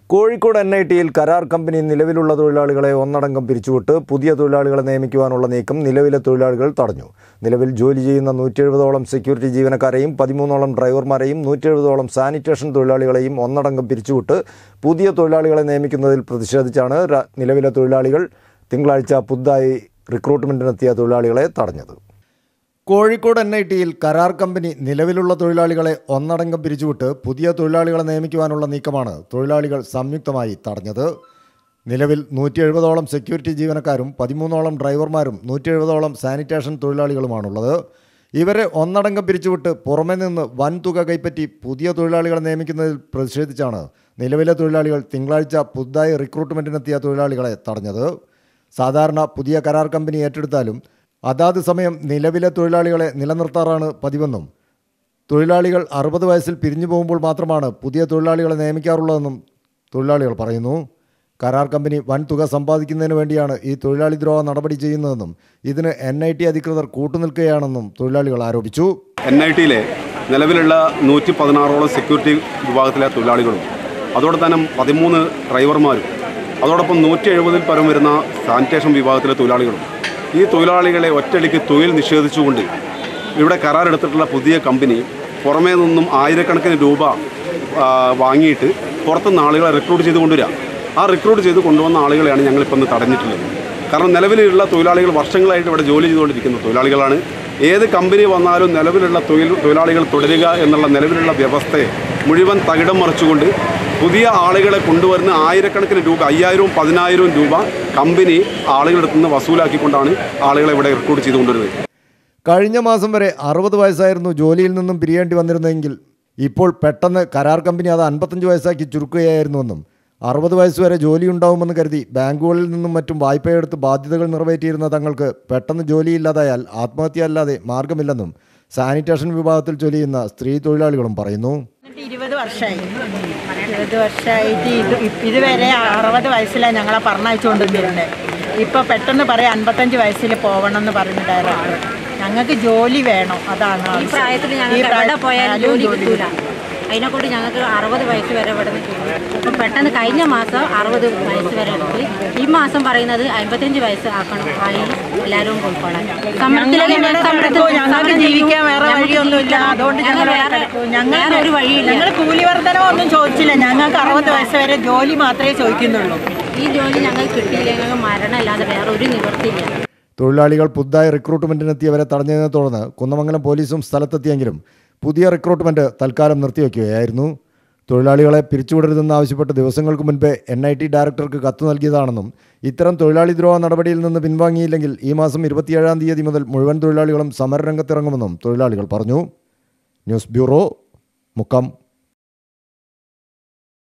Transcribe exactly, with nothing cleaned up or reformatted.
Kozhikode N I ടിയിൽ കരാർ company നിലവിലുള്ള തൊഴിലാളികളെ ഒന്നടങ്കം പിരിച്ചുവിട്ട് പുതിയ തൊഴിലാളികളെ നിയമിക്കുവാനുള്ള നീക്കം നിലവിലെ തൊഴിലാളികൾ തടഞ്ഞു. നിലവിൽ ജോലി ചെയ്യുന്ന നൂറ്റി എഴുപതോളം സെക്യൂരിറ്റി ജീവനക്കാരെയും പതിമൂന്നോളം ഡ്രൈവർമാരെയും നൂറ്റി എഴുപതോളം സാനിറ്റേഷൻ തൊഴിലാളികളെയും ഒന്നടങ്കം പിരിച്ചുവിട്ട് പുതിയ തൊഴിലാളികളെ നിയമിക്കുന്നതിൽ പ്രതിഷേധിച്ചാണ് നിലവിലെ തൊഴിലാളികൾ തിങ്കളാഴ്ച പുതുതായി റിക്രൂട്ട്മെൻറ്റിനെത്തിയ തൊഴിലാളികളെ തടഞ്ഞത്. കോഴിക്കോട് എൻ ഐ ടിയിൽ കരാർ കമ്പനി നിലവിലുള്ള തൊഴിലാളികളെ ഒന്നടങ്കം പിരിച്ചുവിട്ട് പുതിയ തൊഴിലാളികളെ നിയമിക്കുവാനുള്ള നീക്കമാണ് തൊഴിലാളികൾ സംയുക്തമായി തടഞ്ഞത്. നിലവിൽ നൂറ്റി എഴുപതോളം സെക്യൂരിറ്റി ജീവനക്കാരും പതിമൂന്നോളം ഡ്രൈവർമാരും നൂറ്റി എഴുപതോളം സാനിറ്റേഷൻ തൊഴിലാളികളുമാണുള്ളത്. ഇവരെ ഒന്നടങ്കം പിരിച്ചുവിട്ട് പുറമെ നിന്ന് വൻ തുക കൈപ്പറ്റി പുതിയ തൊഴിലാളികളെ നിയമിക്കുന്നതിൽ പ്രതിഷേധിച്ചാണ് നിലവിലെ തൊഴിലാളികൾ തിങ്കളാഴ്ച പുതുതായി റിക്രൂട്ട്മെൻറ്റിനെത്തിയ തൊഴിലാളികളെ തടഞ്ഞത്. സാധാരണ പുതിയ കരാർ കമ്പനി ഏറ്റെടുത്താലും അതാത് സമയം നിലവിലെ തൊഴിലാളികളെ നിലനിർത്താറാണ് പതിവെന്നും തൊഴിലാളികൾ അറുപത് വയസ്സിൽ പിരിഞ്ഞു പോകുമ്പോൾ മാത്രമാണ് പുതിയ തൊഴിലാളികളെ നിയമിക്കാറുള്ളതെന്നും തൊഴിലാളികൾ പറയുന്നു. കരാർ കമ്പനി വൻ തുക സമ്പാദിക്കുന്നതിന് വേണ്ടിയാണ് ഈ തൊഴിലാളി ദ്രോഹ നടപടി ചെയ്യുന്നതെന്നും ഇതിന് എൻ ഐ ടി അധികൃതർ കൂട്ടുനിൽക്കുകയാണെന്നും തൊഴിലാളികൾ ആരോപിച്ചു. എൻ ഐ ടിയിലെ നിലവിലുള്ള നൂറ്റി പതിനാറോളം സെക്യൂരിറ്റി വിഭാഗത്തിലെ തൊഴിലാളികളും അതോടൊപ്പം തന്നെ പതിമൂന്ന് ഡ്രൈവർമാരും അതോടൊപ്പം നൂറ്റി എഴുപതിൽ പരം വരുന്ന സാനിറ്റേഷൻ വിഭാഗത്തിലെ തൊഴിലാളികളും ഈ തൊഴിലാളികളെ ഒറ്റയടിക്ക് തൊഴിൽ നിഷേധിച്ചുകൊണ്ട് ഇവിടെ കരാറെടുത്തിട്ടുള്ള പുതിയ കമ്പനി പുറമേ നിന്നും ആയിരക്കണക്കിന് രൂപ വാങ്ങിയിട്ട് പുറത്തുനിന്ന് ആളുകളെ റിക്രൂട്ട് ചെയ്ത് കൊണ്ടുവരിക. ആ റിക്രൂട്ട് ചെയ്ത് കൊണ്ടുവന്ന ആളുകളെയാണ് ഞങ്ങളിപ്പോൾ ഇന്ന് തടഞ്ഞിട്ടുള്ളത്. കാരണം നിലവിലുള്ള തൊഴിലാളികൾ വർഷങ്ങളായിട്ട് ഇവിടെ ജോലി ചെയ്തുകൊണ്ടിരിക്കുന്ന തൊഴിലാളികളാണ്. ഏത് കമ്പനി വന്നാലും നിലവിലുള്ള തൊഴിൽ തൊഴിലാളികൾ തുടരുക എന്നുള്ള നിലവിലുള്ള വ്യവസ്ഥയെ മുഴുവൻ തകിടം മറിച്ചുകൊണ്ട് പുതിയ ആളുകളെ കൊണ്ടുവരുന്ന ആയിരക്കണക്കിന് രൂപ അയ്യായിരവും പതിനായിരവും രൂപ കമ്പനി ആളുകളെടുത്ത് നിന്ന് വസൂലാക്കിക്കൊണ്ടാണ് ആളുകളെ ഇവിടെ റിക്രൂട്ട് ചെയ്തുകൊണ്ടിരുന്നത്. കഴിഞ്ഞ മാസം വരെ അറുപത് വയസ്സായിരുന്നു ജോലിയിൽ നിന്നും പിരിയേണ്ടി വന്നിരുന്നെങ്കിൽ ഇപ്പോൾ പെട്ടെന്ന് കരാർ കമ്പനി അത് അൻപത്തഞ്ച് വയസ്സാക്കി ചുരുക്കുകയായിരുന്നുവെന്നും അറുപത് വയസ്സ് വരെ ജോലി ഉണ്ടാവുമെന്ന് കരുതി ബാങ്കുകളിൽ നിന്നും മറ്റും വായ്പയെടുത്ത് ബാധ്യതകൾ നിറവേറ്റിയിരുന്ന തങ്ങൾക്ക് പെട്ടെന്ന് ജോലിയില്ലാതായാൽ ആത്മഹത്യ അല്ലാതെ മാർഗമില്ലെന്നും സാനിറ്റേഷൻ വിഭാഗത്തിൽ ജോലി ചെയ്യുന്ന സ്ത്രീ തൊഴിലാളികളും പറയുന്നു. ഇരുപത് വർഷമായി ഇരുപത് വർഷമായിട്ട് ഇത് ഇതുവരെ അറുപത് വയസ്സിലാണ് ഞങ്ങളെ പറഞ്ഞയച്ചുകൊണ്ടിരുന്നത്. ഇപ്പോൾ പെട്ടെന്ന് പറയാം അൻപത്തഞ്ച് വയസ്സിൽ പോകണം എന്ന് പറഞ്ഞു ഡയറക്ടർ. ഞങ്ങൾക്ക് ജോലി വേണം, അതാണ് ഈ പ്രായത്തിൽ ഞങ്ങൾക്ക് എവിടെ പോയാലും ജോലി കിട്ടൂല. അതിനെക്കൊണ്ട് ഞങ്ങൾക്ക് അറുപത് വയസ്സ് വരെ ഇവിടെ നിൽക്കുന്നു. അപ്പം പെട്ടെന്ന് കഴിഞ്ഞ മാസം അറുപത് വയസ്സ് വരെ എടുത്ത് ഈ മാസം പറയുന്നത് അമ്പത്തഞ്ച് വയസ്സ് ആക്കണം. ആയി എല്ലാവരും പോയിക്കോളാം. ഞങ്ങൾക്ക് ജീവിക്കാൻ വേറെ വഴിയൊന്നുമില്ല. അതുകൊണ്ട് ഞങ്ങൾ വേറെ ഞങ്ങൾ ഒരു വഴിയില്ല. ഞങ്ങൾ കൂലി വർധനമൊന്നും ചോദിച്ചില്ല. ഞങ്ങൾക്ക് അറുപത് വയസ്സ് വരെ ജോലി മാത്രമേ ചോദിക്കുന്നുള്ളൂ. ഈ ജോലി ഞങ്ങൾക്ക് കിട്ടിയില്ല. ഞങ്ങൾക്ക് മരണമല്ലാതെ വേറെ ഒരു നിവൃത്തിയില്ല. തൊഴിലാളികൾ പുതുതായി റിക്രൂട്ട്മെൻറ്റിനെത്തിയവരെ തടഞ്ഞതിനെ തുടർന്ന് കുന്നമംഗലം പോലീസും സ്ഥലത്തെത്തിയെങ്കിലും പുതിയ റിക്രൂട്ട്മെൻറ്റ് തൽക്കാലം നിർത്തിവെക്കുകയായിരുന്നു. തൊഴിലാളികളെ പിരിച്ചുവിടരുതെന്ന് ആവശ്യപ്പെട്ട് ദിവസങ്ങൾക്ക് മുൻപേ എൻ ഐ ടി ഡയറക്ടർക്ക് കത്ത് നൽകിയതാണെന്നും ഇത്തരം തൊഴിലാളി ദ്രോഹ നടപടിയിൽ നിന്ന് പിൻവാങ്ങിയില്ലെങ്കിൽ ഈ മാസം ഇരുപത്തിയേഴാം തീയതി മുതൽ മുഴുവൻ തൊഴിലാളികളും സമരരംഗത്തിറങ്ങുമെന്നും തൊഴിലാളികൾ പറഞ്ഞു. News bureau, Mukkam.